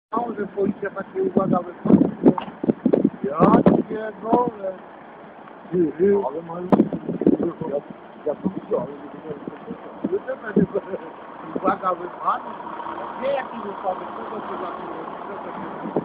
Że policja takie uwaga wypadła. Ja pierdolę. Ale mają... Ja to widziałem, uwaga wypadła. Nie jaki wypadek, co to się za